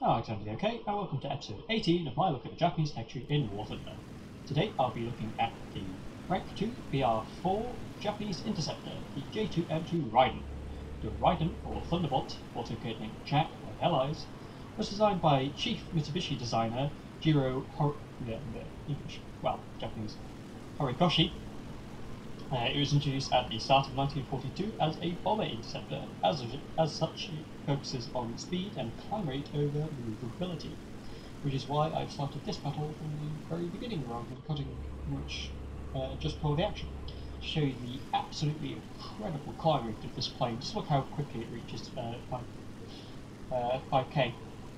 Alexander OK, and welcome to episode 18 of my look at the Japanese tech tree in War Thunder. Today I'll be looking at the Rank 2 BR4 Japanese Interceptor, the J2M2 Raiden. The Raiden, or Thunderbolt, also codenamed Jack by allies, was designed by Chief Mitsubishi designer Jiro Japanese Horikoshi. It was introduced at the start of 1942 as a bomber interceptor. As such, it focuses on speed and climb rate over maneuverability, which is why I've started this battle from the very beginning rather than cutting much just before the action. To show you the absolutely incredible climb rate of this plane, just look how quickly it reaches 5k.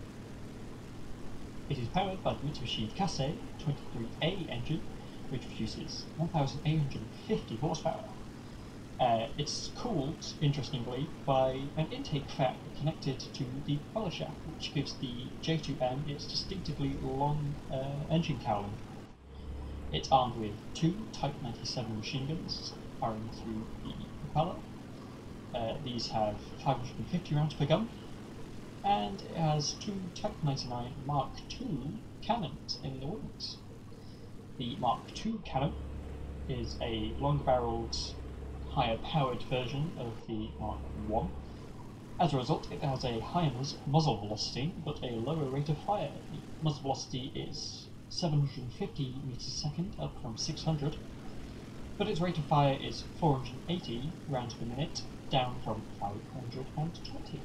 It is powered by the Mitsubishi Kase 23A engine, which produces 1,850 horsepower. It's cooled, interestingly, by an intake fan connected to the propeller shaft, which gives the J2M its distinctively long engine cowling. It's armed with two Type 97 machine guns firing through the propeller. These have 550 rounds per gun, and it has two Type 99 Mark II cannons in the wings. The Mark II cannon is a longer-barrelled, higher-powered version of the Mark I. As a result, it has a higher muzzle velocity, but a lower rate of fire. The muzzle velocity is 750 meters a second, up from 600, but its rate of fire is 480 rounds per minute, down from 520.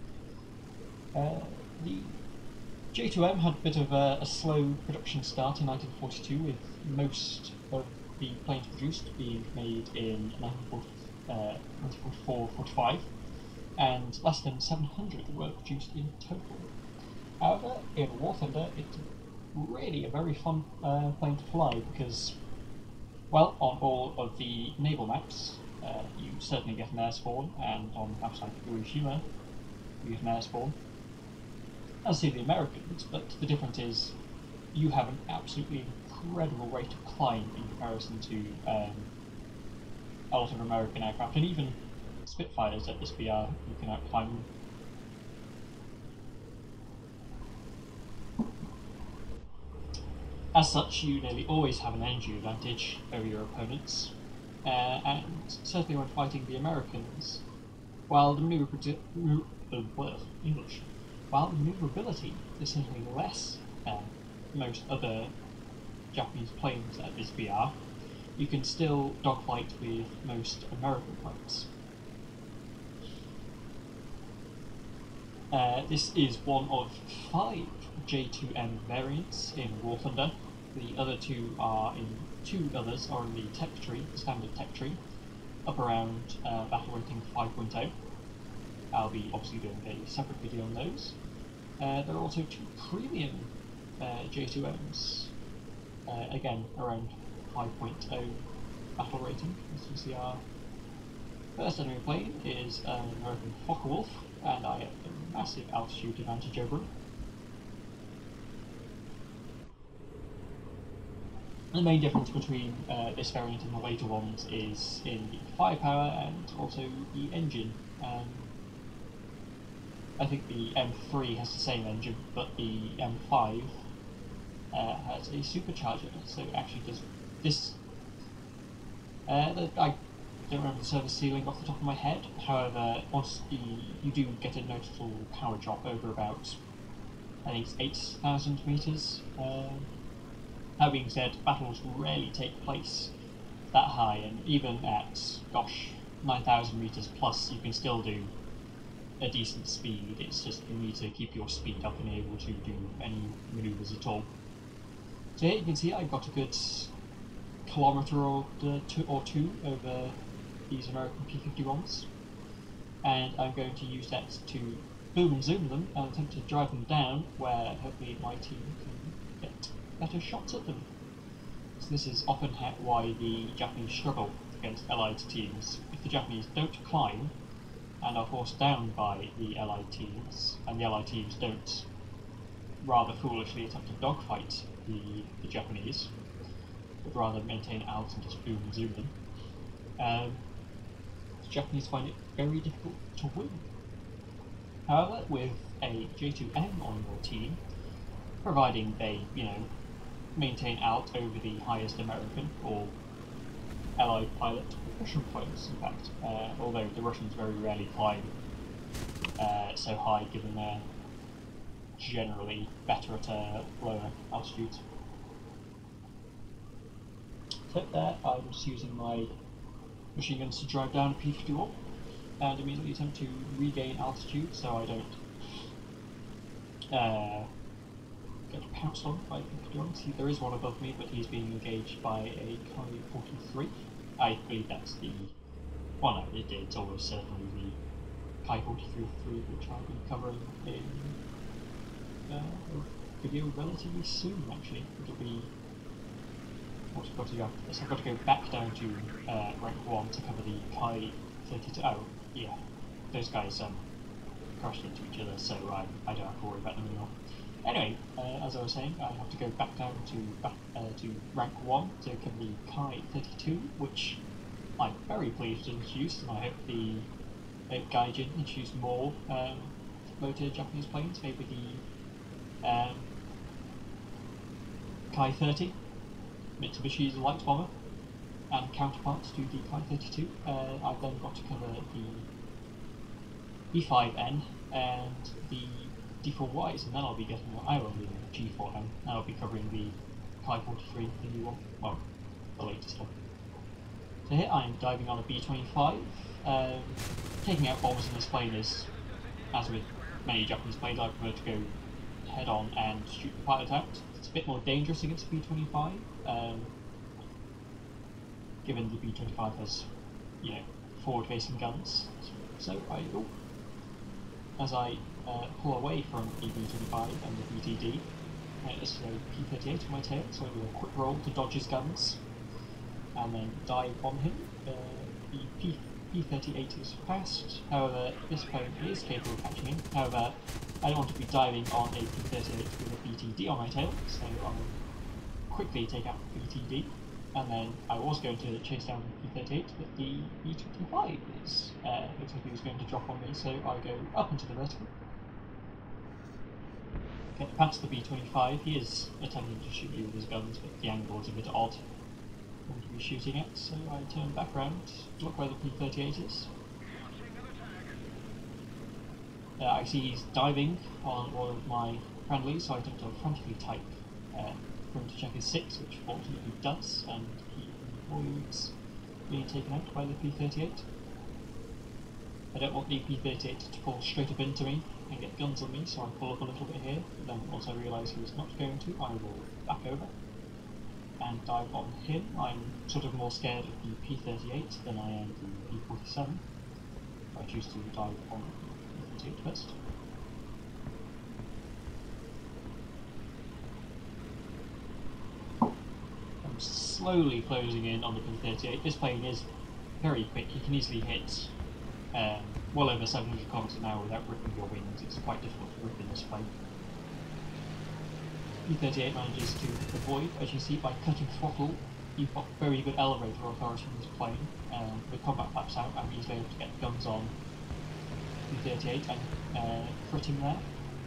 The J2M had a bit of a slow production start in 1942, with most of the planes produced being made in 1944-45, and less than 700 were produced in total. However, in War Thunder, it's really a very fun plane to fly because, well, on all of the naval maps, you certainly get an air spawn, and on maps like Hiroshima, you get an air spawn. As do the Americans, but the difference is you have an absolutely incredible rate of climb in comparison to a lot of American aircraft, and even Spitfires at this BR, you can outclimb them. As such, you nearly always have an energy advantage over your opponents, and certainly when fighting the Americans, while the maneuverability is certainly less than most other Japanese planes at this BR, you can still dogfight with most American planes. This is one of 5 J2M variants in War Thunder. The other two are in the tech tree, the standard tech tree, up around battle rating 5.0. I'll be obviously doing a separate video on those. There are also 2 premium J2Ms, again around 5.0 battle rating. As you see, our first enemy plane is an American Focke-Wulf, and I have a massive altitude advantage over him. The main difference between this variant and the later ones is in the firepower and also the engine. I think the M3 has the same engine, but the M5 has a supercharger, so it actually does this. I don't remember the service ceiling off the top of my head. However, once you do get a noticeable power drop over about, I think it's 8,000 meters. That being said, battles rarely take place that high, and even at 9,000 meters plus, you can still do a decent speed. It's just you need to keep your speed up and able to do any maneuvers at all. So here you can see I've got a good kilometre or two over these American P-51s, and I'm going to use that to boom and zoom them and attempt to drive them down where hopefully my team can get better shots at them. So this is often why the Japanese struggle against Allied teams. If the Japanese don't climb and are forced down by the Allied teams, and the Allied teams don't rather foolishly attempt to dogfight the Japanese, but rather maintain out and just boom and zoom them, the Japanese find it very difficult to win. However, with a J2M on your team, providing they, maintain out over the highest American or Allied pilot, Russian pilots in fact, although the Russians very rarely climb so high given they're generally better at lower altitudes. So there, I'm just using my machine guns to drive down a P-51 and immediately attempt to regain altitude so I don't get pounced on by P-51. See, there is one above me, but he's being engaged by a Kai-43. I believe that's the... well no, it's almost certainly the Kai-43, which I'll be covering in a video relatively soon actually. It'll be... what's got to go after this? I've got to go back down to rank 1 to cover the Kai-32. Oh, yeah. Those guys crashed into each other, so I don't have to worry about them anymore. Anyway, as I was saying, I have to go back down to rank 1 to cover the Kai-32, which I'm very pleased to introduce, and I hope the Gaijin introduce more motor Japanese planes, maybe the Kai-30, Mitsubishi's light bomber, and counterparts to the Kai-32. I've then got to cover the B5N and the D4Ys, and then I'll be getting what I will be the G4M, and I'll be covering the Kai-43, the new one, well, the latest one. So here I'm diving on a B-25. Taking out bombs in this plane is, as with many Japanese planes, I prefer to go head on and shoot the pilot out. It's a bit more dangerous against the B-25, given the B-25 has, forward-facing guns. So as I pull away from the B-25 and the BTD, there's a P-38 on my tail, so I do a quick roll to dodge his guns, and then dive on him. The P-38 is fast, however this plane is capable of catching him. However, I don't want to be diving on a P-38 with a BTD on my tail, so I'll quickly take out the BTD, and then I was going to chase down the P-38, but the B-25 is, looks like he was going to drop on me, so I go up into the vertical. Get past the B-25, he is attempting to shoot me with his guns, but the angle is a bit odd for him to be shooting at, so I turn back round, look where the P-38 is. I see he's diving on one of my friendlies, so I attempt to frantically type for him to check his 6, which fortunately he does, and he avoids being taken out by the P-38. I don't want the P-38 to pull straight up into me and get guns on me, so I pull up a little bit here, but then once I realise he was not going to, I will back over and dive on him. I'm sort of more scared of the P-38 than I am the P-47. I choose to dive on the P-38 first. I'm slowly closing in on the P-38. This plane is very quick, you can easily hit well over 700 kilometers an hour without ripping your wings. It's quite difficult to rip in this plane. P-38 manages to avoid, as you see, by cutting throttle. You've got very good elevator authority in this plane. With combat flaps out, I'm easily able to get guns on P-38 and crit him there.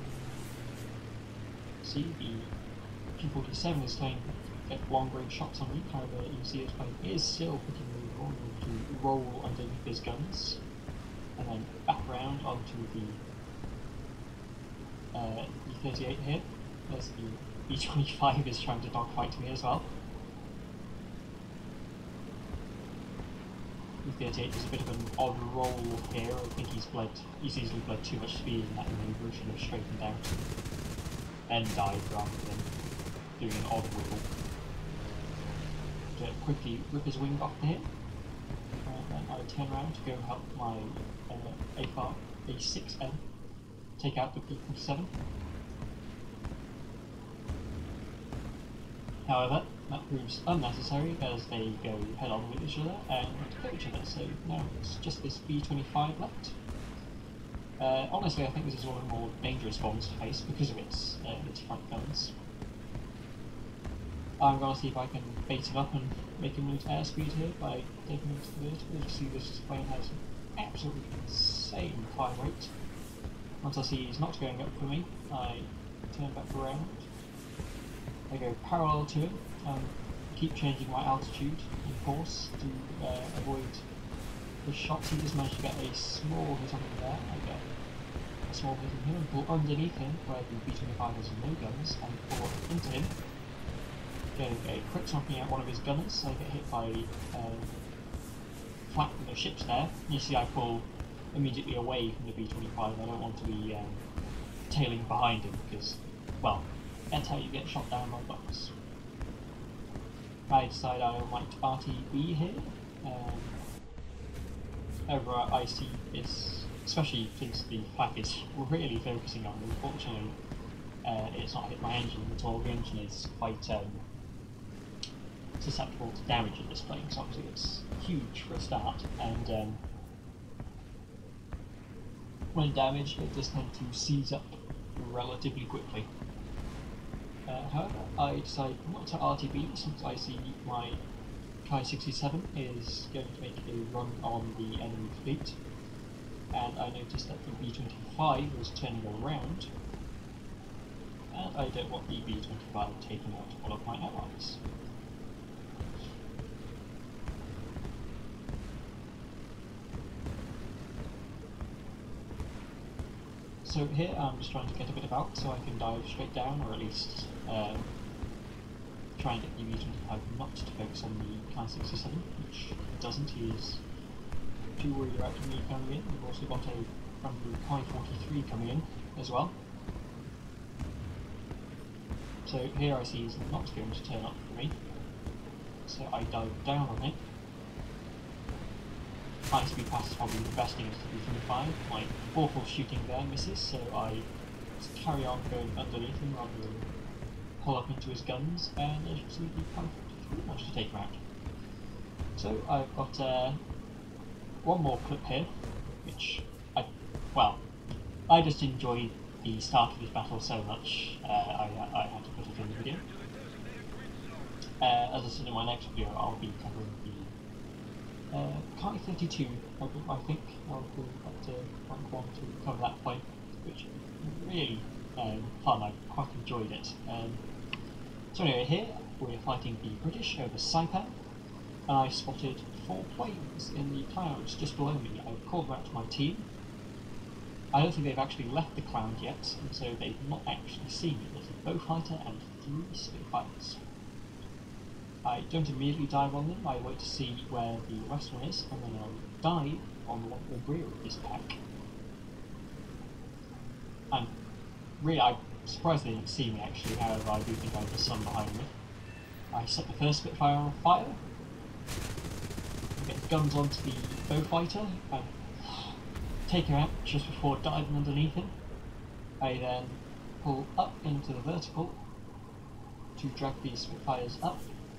See, the P-47 is trying to get long-range shots on me, however you see this plane is still pretty vulnerable to roll underneath his guns. And then back round onto the B-38 here. There's the B-25 is trying to dogfight me as well. B-38 is a bit of an odd roll here. I think he's easily bled too much speed in that maneuver, should have straightened out and dived rather than doing an odd wiggle. To quickly rip his wing off here. Then I turn around to go help my A6M take out the P-47. However, that proves unnecessary as they go head on with each other and kill each other, so now it's just this B-25 left. Honestly, I think this is one of the more dangerous bombs to face because of its front guns. I'm going to see if I can bait him up and make him lose airspeed here by taking him to the vertical. You see this plane has an absolutely insane climb rate. Once I see he's not going up for me, I turn back around. I go parallel to him and keep changing my altitude and course to avoid his shots. He just managed to get a small hit on him there. I get a small hit on him and pull underneath him where the B-25 has no guns and pull up into him. Getting a crit knocking out one of his gunners. I get hit by flak from the ships there. You see I pull immediately away from the B-25. I don't want to be tailing behind him because, well, that's how you get shot down by bots. I decide I might RTB here. Over at IC is, especially since the flak is really focusing on me. Unfortunately, it's not hit my engine at all. The engine is quite susceptible to damage in this plane, so obviously it's huge for a start, and when damaged it does tend to seize up relatively quickly. However, I decide not to RTB since I see my Ki-67 is going to make a run on the enemy fleet, and I noticed that the B-25 was turning around, and I don't want the B-25 taking out all of my allies. So here I'm just trying to get a bit about so I can dive straight down, or at least try and get the B-25 not to focus on the Ki-67, which it doesn't. He is too worried about me coming in. We've also got a friendly Ki-43 coming in as well. So here I see he's not going to turn up for me, so I dive down on it. High speed pass is probably the best thing to the B-25. My awful shooting there misses, so I just carry on going underneath him rather than pull up into his guns, and as you can see, the Ki-43 managed to take him out. So I've got one more clip here, which I just enjoyed the start of this battle so much, I had to put it in the video. As I said in my next video, I'll be covering the Ki-32, I think. I'll do up to rank 1 to cover that point, which is really fun. I quite enjoyed it. So anyway, here we're fighting the British over Saipan, and I spotted 4 planes in the clouds just below me. I've called them out to my team. I don't think they've actually left the cloud yet, and so they've not actually seen me. There's a Beaufighter and 3 Spitfires. I don't immediately dive on them, I wait to see where the last one is, and then I'll dive on the one at the rear of this pack. And really, I'm surprised they didn't see me actually, however I do think I have the sun behind me. I set the first Spitfire on fire, get guns onto the Beaufighter, and take him out just before diving underneath him. I then pull up into the vertical to drag these Spitfires up.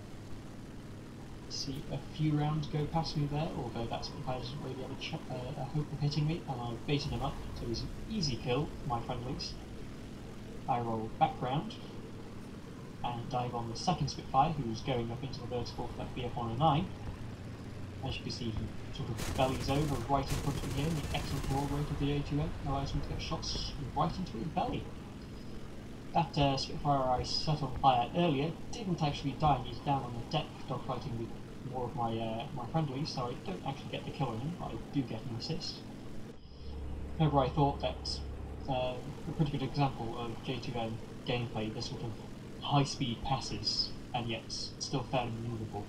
See a few rounds go past me there, although that Spitfire doesn't really have a hope of hitting me, and I baited him up, so he's an easy kill, my friendlies. I roll back round and dive on the second Spitfire, who's going up into the vertical for that BF-109. As you can see, he sort of bellies over right in front of me here, and the excellent roll rate of the A2M allows him to get shots right into his belly. That Spitfire I set on fire earlier didn't actually die, and he's down on the deck dogfighting with more of my friendlies, so I don't actually get the kill on him, but I do get an assist. However, I thought that a pretty good example of J2M gameplay, the sort of high-speed passes, and yet still fairly movable.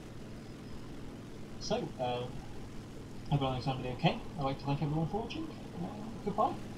So, hope everyone's okay. I'd like to thank everyone for watching. Goodbye.